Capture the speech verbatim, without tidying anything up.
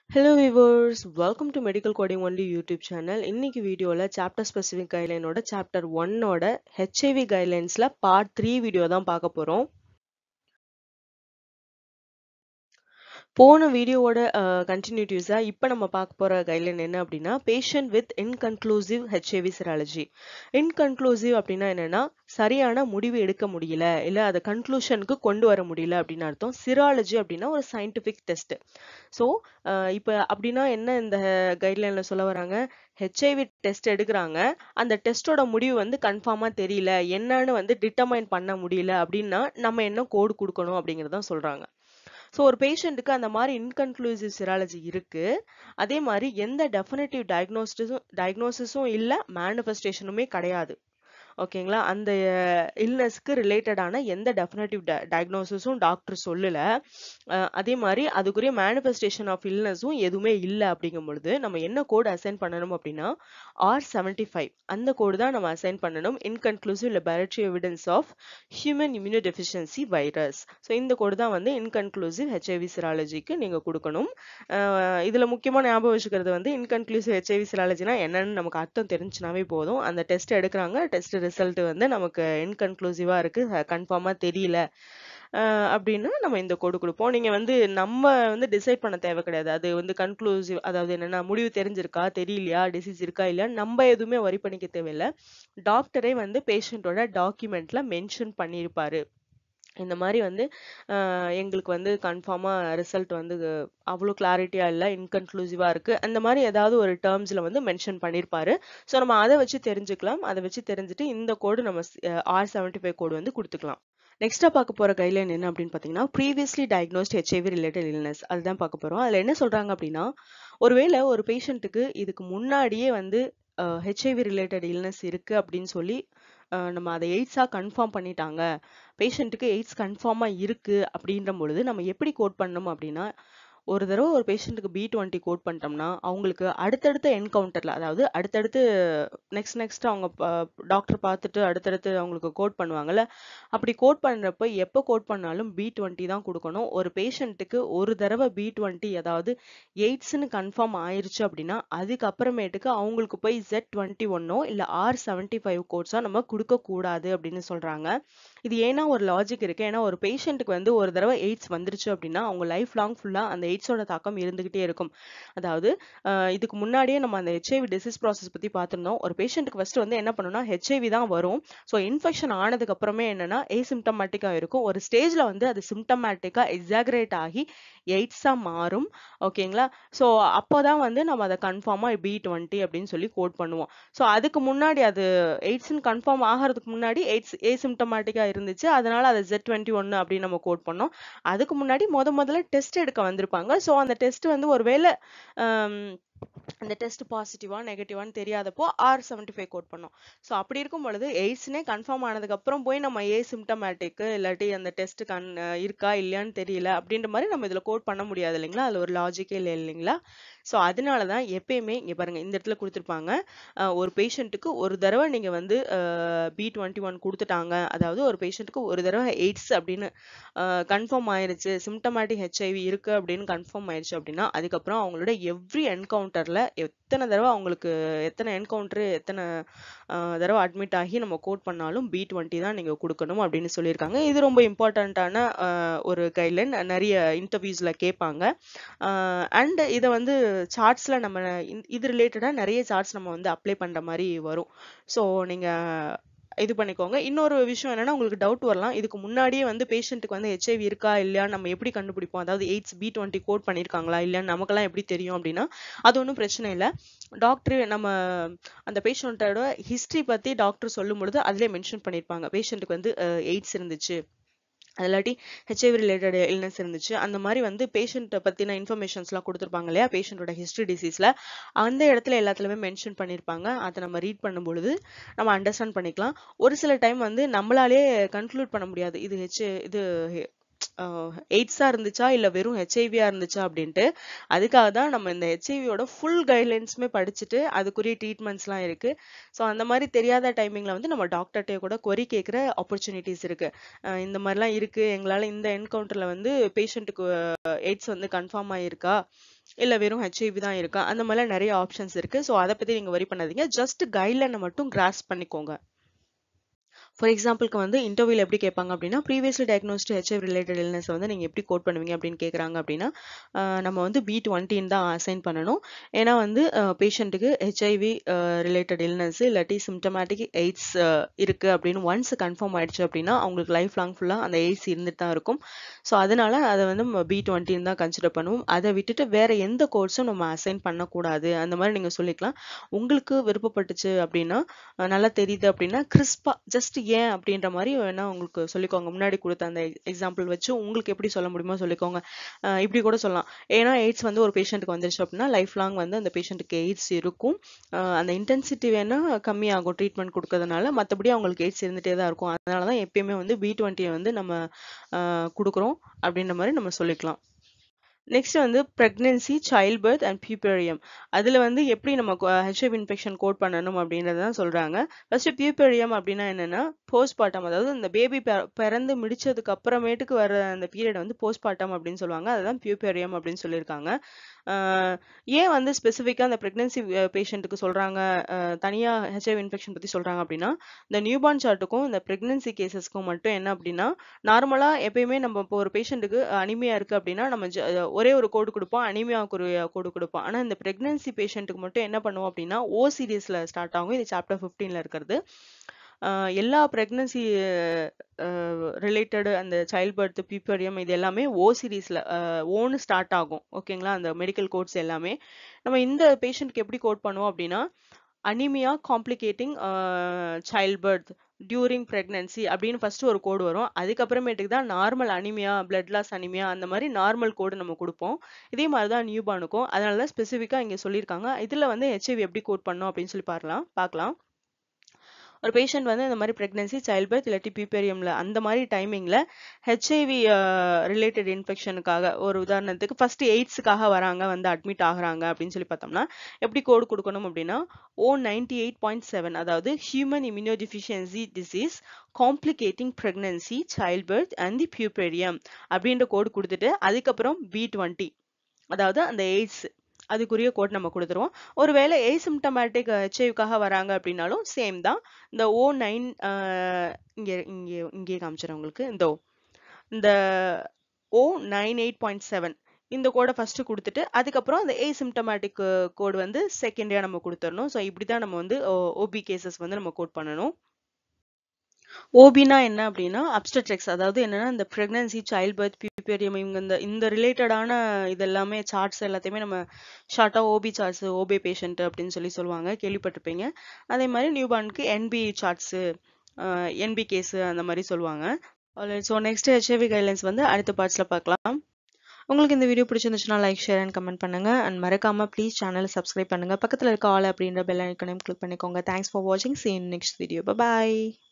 Hello viewers, welcome to Medical Coding Only YouTube channel. இன்னைக்கு வீடியோல chapter specific guideline ஓட chapter one ஓட H I V guidelines ல part three video தான் பார்க்க போறோம். போன வீடியோவோட கண்டினியூட்டிஸா இப்போ நம்ம பார்க்க போற கைட்லைன் என்ன அப்படின்னா patient with inconclusive HIV serology. Inconclusive அப்படின்னா என்னன்னா சரியான முடிவு எடுக்க முடியல இல்ல அதை கன்க்ளூஷனுக்கு கொண்டு வர முடியல அப்படின்னு அர்த்தம். சிராலஜி அப்படின்னா ஒரு சயின்டிபிக் டெஸ்ட். ஸோ இப்போ அப்படின்னா என்ன இந்த கைட்லைன்ல சொல்ல வராங்க, ஹெச்ஐவி டெஸ்ட் எடுக்கிறாங்க, அந்த டெஸ்டோட முடிவு வந்து கன்ஃபார்மா தெரியல, என்னன்னு வந்து டிட்டர்மைன் பண்ண முடியல அப்படின்னா நம்ம என்ன கோடு கொடுக்கணும் அப்படிங்கறதான் சொல்றாங்க. ஸோ ஒரு பேஷண்ட்டுக்கு அந்த மாதிரி இன்கன்க்ளூசிவ் சிராலஜி இருக்கு, அதே மாதிரி எந்த டெஃபினட்டிவ் டயக்னோசிஸும் டயக்னோசிஸும் இல்லை, மேனிஃபெஸ்டேஷனுமே கிடையாது. ஓகேங்களா, அந்த இல்னஸ்க்கு ரிலேட்டடான எந்த டெஃபினட்டிவ் டயக்னோசிஸும் டாக்டர் சொல்லல, அதே மாதிரி அதுக்குரிய மேனிஃபெஸ்டேஷன் ஆஃப் இல்னஸும் எதுவுமே இல்லை அப்படிங்கும் பொழுது நம்ம என்ன கோடு அசைன் பண்ணணும் அப்படின்னா ஆர் செவன்டி ஃபைவ் அந்த கோடு தான் நம்ம அசைன் பண்ணணும். Inconclusive laboratory evidence of human immunodeficiency virus. So இந்த கோடு தான் வந்து இன்கன்க்ளூசிவ் ஹெச்ஐவி சிராலஜிக்கு நீங்க கொடுக்கணும். இதுல முக்கியமா ஞாபகம் வச்சுக்கிறது வந்து இன்கன்க்ளூசிவ் ஹெச்ஐவி சிராலஜினா என்னன்னு நமக்கு அர்த்தம் தெரிஞ்சுனாவே போதும். அந்த டெஸ்ட் எடுக்கிறாங்க, டெஸ்ட் ரிசல்ட் வந்து நமக்கு இன்கன்க்ளூசிவா இருக்கு, கன்ஃபார்மா தெரியல அப்படின்னா நம்ம இந்த கோடு கொடுப்போம். நீங்க வந்து நம்ம வந்து டிசைட் பண்ண தேவை கிடையாது. அது வந்து கன்க்ளூசிவ், அதாவது என்னன்னா முடிவு தெரிஞ்சிருக்கா தெரியலையா, டிசீஸ் இருக்கா இல்லையா, நம்ம எதுவுமே வரி பண்ணிக்க தேவையில்லை. டாக்டரே வந்து பேஷண்டோட டாக்குமெண்ட்ல மென்ஷன் பண்ணியிருப்பாரு, இந்த மாதிரி வந்து எங்களுக்கு வந்து கன்ஃபார்மா ரிசல்ட் வந்து அவ்வளோ கிளாரிட்டியா இல்லை, இன்கன்க்ளூசிவா இருக்கு, அந்த மாதிரி ஏதாவது ஒரு டேர்ம்ஸ்ல வந்து மென்ஷன் பண்ணியிருப்பாரு. ஸோ நம்ம அதை வச்சு தெரிஞ்சுக்கலாம். அதை வச்சு தெரிஞ்சுட்டு இந்த கோடு நம்ம ஆர் செவன்டி ஃபைவ் கோடு வந்து கொடுத்துக்கலாம். நெக்ஸ்டா பார்க்க போற கைட்லைன் என்ன அப்படின்னு பாத்தீங்கன்னா previously diagnosed HIV related illness, அதுதான் பார்க்க போறோம். அதுல என்ன சொல்றாங்க அப்படின்னா, ஒருவேளை ஒரு பேஷண்ட்டுக்கு இதுக்கு முன்னாடியே வந்து ஹெச்ஐவி ரிலேட்டட் இல்னஸ் இருக்கு அப்படின்னு சொல்லி நம்ம அதை எய்ட்ஸா கன்ஃபார்ம் பண்ணிட்டாங்க, பேஷண்ட்டுக்கு எய்ட்ஸ் கன்ஃபார்மா இருக்கு அப்படின்ற பொழுது நம்ம எப்படி கோட் பண்ணணும் அப்படின்னா, ஒரு தடவை ஒரு பேஷண்ட்டுக்கு பி டுவெண்ட்டி கோட் பண்ணிட்டோம்னா அவங்களுக்கு அடுத்தடுத்த என்கவுண்டர்ல, அதாவது அடுத்தடுத்து நெக்ஸ்ட் நெக்ஸ்ட் அவங்க டாக்டர் பார்த்துட்டு அடுத்தடுத்து அவங்களுக்கு கோட் பண்ணுவாங்கல்ல, அப்படி கோட் பண்றப்ப எப்போ கோட் பண்ணாலும் பி டுவெண்ட்டி தான் கொடுக்கணும். ஒரு பேஷண்ட்டுக்கு ஒரு தடவை பி டுவெண்ட்டி அதாவது எய்ட்ஸ்ன்னு கன்ஃபார்ம் ஆயிருச்சு அப்படின்னா அதுக்கப்புறமேட்டுக்கு அவங்களுக்கு போய் ஜெட் டுவெண்ட்டி ஒன்னோ இல்லை ஆர் செவன்டி ஃபைவ் கோட்ஸோ நம்ம கொடுக்க கூடாது அப்படின்னு சொல்றாங்க. இது ஏன்னா ஒரு லாஜிக் இருக்கு. ஏன்னா ஒரு பேஷண்ட்டுக்கு வந்து ஒரு தடவை எய்ட்ஸ் வந்துருச்சு அப்படின்னா அவங்க லைஃப் லாங் ஃபுல்லா அந்த எய்ட்ஸோட தாக்கம் இருந்துகிட்டே இருக்கும். அதாவது இதுக்கு முன்னாடியே நம்ம அந்த ஹெச்ஐவி டிசீஸ் ப்ராசஸ் பத்தி பார்த்திருந்தோம். ஒரு பேஷண்ட்டுக்கு ஃபர்ஸ்ட் வந்து என்ன பண்ணணும்னா ஹெச்ஐவி தான் வரும். ஸோ இன்ஃபெக்ஷன் ஆனதுக்கு அப்புறமே என்னன்னா ஏசிம்டமேட்டிக்கா இருக்கும். ஒரு ஸ்டேஜ்ல வந்து அது சிம்டமேட்டிக்கா எக்ஸாகரேட் ஆகி எய்ட்ஸா மாறும். ஓகேங்களா, ஸோ அப்போதான் வந்து நம்ம அதை கன்ஃபார்மா பி டுவெண்ட்டி அப்படின்னு சொல்லி கோட் பண்ணுவோம். ஸோ அதுக்கு முன்னாடி அது எய்ட்ஸ்ன்னு கன்ஃபார்ம் ஆகிறதுக்கு முன்னாடி எய்ட்ஸ் ஏசிம்டமேட்டிக்கா இருந்துச்சு, அதனால அதை ஜெட் டுவெண்ட்டி ஒன்னு அப்படின்னு நம்ம கோட் பண்ணோம். அதுக்கு முன்னாடி முத முதல்ல டெஸ்ட் எடுக்க வந்திருப்பாங்க. ஸோ அந்த டெஸ்ட் வந்து ஒருவேளை அந்த டெஸ்ட் பாசிட்டிவா நெகட்டிவான்னு தெரியாதப்போ ஆர் செவன்டி ஃபைவ் கோட் பண்ணோம். ஸோ அப்படி இருக்கும் பொழுது எய்ட்ஸ்னே கன்ஃபார்ம் ஆனதுக்கு அப்புறம் போய் நம்ம ஏ சிம்டமேட்டிக் இல்லாட்டி அந்த டெஸ்ட் கன் இருக்கா இல்லையான்னு தெரியல அப்படின்ற மாதிரி நம்ம இதுல கோட் பண்ண முடியாது இல்லைங்களா, அதுல ஒரு லாஜிக்கே இல்லை இல்லைங்களா. ஸோ அதனாலதான் எப்பயுமே இங்க பாருங்க இந்த இடத்துல கொடுத்துருப்பாங்க, ஒரு பேஷண்ட்டுக்கு ஒரு தடவை நீங்க வந்து பி டுவெண்ட்டி ஒன் கொடுத்துட்டாங்க, அதாவது ஒரு பேஷண்ட்டுக்கு ஒரு தடவை எய்ட்ஸ் அப்படின்னு கன்ஃபார்ம் ஆயிருச்சு, சிம்டமேட்டிக் ஹெச்ஐவி இருக்கு அப்படின்னு கன்ஃபார்ம் ஆயிருச்சு அப்படின்னா அதுக்கப்புறம் அவங்களோட எவ்ரி என்கவுண்டர்ல எத்தனை தடவை அவங்களுக்கு எத்தனை என்கவுண்டர் எத்தனை தடவை அட்மிட் ஆகி நம்ம கோட் பண்ணாலும் பி டுவெண்ட்டி தான் நீங்க கொடுக்கணும் அப்படின்னு சொல்லியிருக்காங்க. இது ரொம்ப இம்பார்ட்டன்டான ஒரு கைட்லைன், நிறைய இன்டர்வியூஸ்ல கேட்பாங்க. அண்ட் இதை வந்து சார்ட்ஸ்ல நம்ம இது ரிலேட்டடா நிறைய சார்ட்ஸ் நம்ம வந்து அப்ளை பண்ற மாதிரி வரும். ஸோ நீங்க இது பண்ணிக்கோங்க. இன்னொரு விஷயம் என்னன்னா, உங்களுக்கு டவுட் வரலாம், இதுக்கு முன்னாடியே வந்து பேஷண்ட்டுக்கு வந்து ஹெச்ஐவி இருக்கா இல்லையா நம்ம எப்படி கண்டுபிடிப்போம், அதாவது எய்ட்ஸ் பி டுவெண்ட்டி கோட் பண்ணிருக்காங்களா இல்லையான்னு நமக்கெல்லாம் எப்படி தெரியும் அப்படின்னா, அது ஒன்றும் பிரச்சனை இல்லை. டாக்டர் நம்ம அந்த பேஷண்டோட ஹிஸ்டரி பத்தி டாக்டர் சொல்லும் பொழுது அதுலேயே மென்ஷன் பண்ணியிருப்பாங்க, பேஷண்ட்டுக்கு வந்து எய்ட்ஸ் இருந்துச்சு இல்லாட்டி ஹெச்ஐவி ரிலேட்டட் இல்னஸ் இருந்துச்சு, அந்த மாதிரி வந்து பேஷண்ட்டை பத்தின இன்ஃபர்மேஷன்ஸ்லாம் கொடுத்துருப்பாங்க இல்லையா, பேஷண்டோட ஹிஸ்டரி டிசீஸ்ல அந்த இடத்துல எல்லாத்துலயுமே மென்ஷன் பண்ணியிருப்பாங்க. அதை நம்ம ரீட் பண்ணும் பொழுது நம்ம அண்டர்ஸ்டாண்ட் பண்ணிக்கலாம். ஒரு சில டைம் வந்து நம்மளாலே கன்க்ளூட் பண்ண முடியாது இது ஹெச் இது எய்ட்ஸா இருந்துச்சா இல்ல வெறும் ஹெச்ஐவியா இருந்துச்சா அப்படின்ட்டு. அதுக்காக தான் நம்ம இந்த ஹெச்ஐவியோட ஃபுல் கைட்லைன்ஸுமே படிச்சுட்டு அதுக்குரிய ட்ரீட்மெண்ட்ஸ் எல்லாம் இருக்கு. ஸோ அந்த மாதிரி தெரியாத டைமிங்ல வந்து நம்ம டாக்டர்கிட்ட கூட கொரி கேட்கிற ஆப்பர்ச்சுனிட்டிஸ் இருக்கு. இந்த மாதிரிலாம் இருக்கு, எங்களால இந்த என்கவுண்டர்ல வந்து பேஷண்ட்டுக்கு எய்ட்ஸ் வந்து கன்ஃபார்ம் ஆயிருக்கா இல்ல வெறும் ஹெச்ஐவி தான் இருக்கா? அந்த மாதிரிலாம் நிறைய ஆப்ஷன்ஸ் இருக்கு. ஸோ அத பத்தி நீங்க வொரி பண்ணாதீங்க. ஜஸ்ட் கைட்லைன மட்டும் கிராஸ்ப் பண்ணிக்கோங்க. ஃபார் எக்ஸாம்பிள்க்கு வந்து இன்டர்வியூல எப்படி கேட்பாங்க அப்படின்னா, previously diagnosed HIV related illness வந்து நீங்க எப்படி கோட் பண்ணுவீங்க அப்படின்னு கேட்குறாங்க அப்படின்னா, அ நம்ம வந்து பி டுவெண்ட்டி தான் அசைன் பண்ணணும். ஏன்னா வந்து அ பேஷண்ட்டுக்கு ஹெச்ஐவி அ ரிலேட்டட் இல்னஸ் இல்லாட்டி சிம்டமேட்டிக் எய்ட்ஸ் அ இருக்கு அப்படின்னு ஒன்ஸ் கன்ஃபார்ம் ஆயிடுச்சு அப்படின்னா, அவங்களுக்கு லைஃப் லாங் ஃபுல்லா அந்த எய்ட்ஸ் இருந்துட்டு தான் இருக்கும். ஸோ அதனால அத வந்து நம்ம பி டுவெண்ட்டி தான் கன்சிடர் பண்ணுவோம். அத விட்டுட்டு வேற எந்த கோர்ஸும் நம்ம அசைன் பண்ணக்கூடாது. அந்த மாதிரி நீங்க சொல்லிக்கலாம். உங்களுக்கு விருப்பப்பட்டுச்சு அப்படின்னா, அ நல்லா தெரியுது அப்படின்னா, கிறிஸ்பா ஜஸ்ட் ஏன் அப்படின்ற மாதிரி வேணா உங்களுக்கு சொல்லிக்கோங்க. முன்னாடி கொடுத்த அந்த எக்ஸாம்பிள் வச்சு உங்களுக்கு எப்படி சொல்ல முடியுமோ சொல்லிக்கோங்க. அ இப்படி கூட சொல்லலாம். ஏன்னா எய்ட்ஸ் வந்து ஒரு பேஷண்ட்டுக்கு வந்துருச்சு அப்படின்னா, லைஃப் லாங் வந்து அந்த பேஷண்ட்டுக்கு எய்ட்ஸ் இருக்கும். அ அந்த இன்டென்சிட்டி வேணா கம்மியாகும் ட்ரீட்மெண்ட் கொடுக்கறதுனால. மத்தபடி அவங்களுக்கு எய்ட்ஸ் இருந்துட்டே தான் இருக்கும். அதனால தான் எப்பயுமே வந்து பி டுவெண்ட்டி வந்து நம்ம அ குடுக்குறோம் அப்படின்ற மாதிரி நம்ம சொல்லிக்கலாம். நெக்ஸ்ட் வந்து pregnancy, childbirth and puerperium. அதுல வந்து எப்படி நம்ம ஹெச்ஐவி இன்ஃபெக்ஷன் கோட் பண்ணணும் அப்படின்றத தான் சொல்றாங்க. ஃபர்ஸ்ட் பியூபேரியம் அப்படின்னா என்னன்னா, போஸ்ட்மார்ட்டம், அதாவது இந்த பேபி பிறந்து முடிச்சதுக்கு அப்புறமேட்டுக்கு வர அந்த பீரியட் வந்து போஸ்ட்மார்ட்டம் அப்படின்னு சொல்லுவாங்க. அதுதான் பியூபேரியம் அப்படின்னு சொல்லியிருக்காங்க. ஆஹ் ஏன் வந்து ஸ்பெசிஃபிக்கா அந்த பிரெக்னன்சி பேஷண்ட்டுக்கு சொல்றாங்க, அஹ் தனியா ஹெச்ஐவி இன்ஃபெக்ஷன் பத்தி சொல்றாங்க அப்படின்னா, இந்த நியூபார்ன் சார்ட்டுக்கும் இந்த பிரெக்னன்சி கேசஸ்க்கும் மட்டும் என்ன அப்படின்னா, நார்மலா எப்பயுமே நம்ம இப்போ ஒரு பேஷண்ட்டுக்கு அனிமியா இருக்கு அப்படின்னா நம்ம ஜ- அஹ் ஒரே ஒரு கோடு கொடுப்போம், அனிமியாவுக்கு ஒரு கோடு கொடுப்போம். ஆனா இந்த பிரெக்னன்சி பேஷண்ட்டுக்கு மட்டும் என்ன பண்ணுவோம் அப்படின்னா, ஓ சீரீஸ்ல ஸ்டார்ட் ஆகும். இது சாப்டர் பிப்டீன்ல இருக்கிறது. ஆஹ் எல்லா பிரெக்னன்சி ரிலேட்டட் அந்த சைல்ட் பர்த், பியூபரியம் இது எல்லாமே ஓ சீரீஸ்ல ஓன்னு ஸ்டார்ட் ஆகும். ஓகேங்களா? அந்த மெடிக்கல் கோட்ஸ் எல்லாமே நம்ம இந்த பேஷண்ட்க்கு எப்படி கோட் பண்ணுவோம் அப்படின்னா, anaemia complicating childbirth during pregnancy அப்படின்னு ஃபர்ஸ்ட் ஒரு கோடு வரும். அதுக்கப்புறமேட்டுக்கு தான் normal anaemia, blood loss anaemia அந்த மாதிரி நார்மல் கோடு நம்ம கொடுப்போம். இதே மாதிரி தான் நியூபார்னுக்கும். அதனால தான் ஸ்பெசிஃபிக்கா இங்க சொல்லியிருக்காங்க. இதுல வந்து ஹெச்ஐவி எப்படி கோட் பண்ணோம் அப்படின்னு சொல்லி பார்க்கலாம் பார்க்கலாம் ஒரு பேஷண்ட் வந்து இந்த மாதிரி பிரெக்னன்சி, சைல்ட் பர்த் இல்லாட்டி பியூபேரியம்ல அந்த மாதிரி டைமிங்ல ஹெச்ஐவி ரிலேட்டட் இன்ஃபெக்ஷனுக்காக, ஒரு உதாரணத்துக்கு ஃபர்ஸ்ட் எய்ட்ஸுக்காக வராங்க, வந்து அட்மிட் ஆகுறாங்க அப்படின்னு சொல்லி பார்த்தோம்னா, எப்படி கோடு கொடுக்கணும் அப்படின்னா, O ninety eight point seven, அதாவது human immunodeficiency disease complicating pregnancy, childbirth and the puerperium அப்படின்ற கோடு கொடுத்துட்டு அதுக்கப்புறம் பி டுவெண்ட்டி, அதாவது அந்த எய்ட்ஸ் அதுக்குரிய கோட் நம்ம கொடுத்துருவோம். ஒருவேளை ஏசிம்டமேட்டிக் ஹெச்ஐவிக்காக வராங்க அப்படின்னாலும் சேம் தான். இந்த ஓ நைன் இங்க இங்க இங்கே காமிச்சிடும் உங்களுக்கு. இந்த இந்த O nine eight point seven இந்த கோடை ஃபர்ஸ்ட் கொடுத்துட்டு அதுக்கப்புறம் அந்த ஏசிம்டமேட்டிக் கோடு வந்து செகண்டரியா நம்ம கொடுத்துடணும். ஸோ இப்படிதான் நம்ம வந்து ஓபி கேசஸ் வந்து நம்ம கோட் பண்ணணும். ஓபினா என்ன அப்படின்னா அப்ஸ்டட்ரிக்ஸ், அதாவது என்னன்னா இந்த பிரெக்னன்சி, சைல்ட் பர்த், பியூபேரியம் இவங்க இந்த இந்த ரிலேட்டடான இது எல்லாமே சார்ட்ஸ் எல்லாத்தையுமே நம்ம ஷார்ட்டா ஓபி சார்ட்ஸ், ஓபி பேஷண்ட் அப்படின்னு சொல்லி சொல்லுவாங்க, கேள்விப்பட்டிருப்பீங்க. அதே மாதிரி நியூபார்னுக்கு என்பி சார்ட்ஸ், என்பி கேஸ் அந்த மாதிரி சொல்லுவாங்க. ஸோ நெக்ஸ்ட் ஹெச்ஐவி கைட்லைன்ஸ் வந்து அடுத்த பார்ட்ஸ்ல பார்க்கலாம். உங்களுக்கு இந்த வீடியோ பிடிச்சிருந்துச்சுன்னா லைக், ஷேர் அண்ட் கமெண்ட் பண்ணுங்க. அண்ட் மறக்காம ப்ளீஸ் சேனலை சப்ஸ்கிரைப் பண்ணுங்க. பக்கத்துல இருக்க ஆல் அப்படின்ற பெல் ஐக்கனையும் கிளிக் பண்ணிக்கோங்க. தேங்க்ஸ் ஃபார் வாட்சிங். See you in next video. Bye bye.